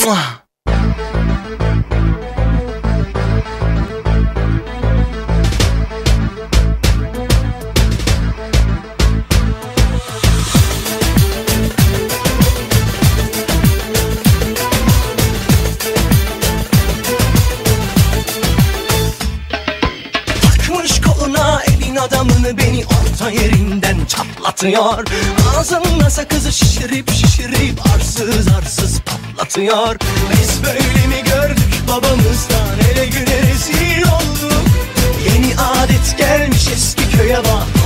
Adamını beni orta yerinden çatlatıyor. Ağzımda sakızı şişirip şişirip arsız arsız patlatıyor. Biz böyle mi gördük babamızdan, ele güne rezil olduk. Yeni adet gelmiş eski köye bak.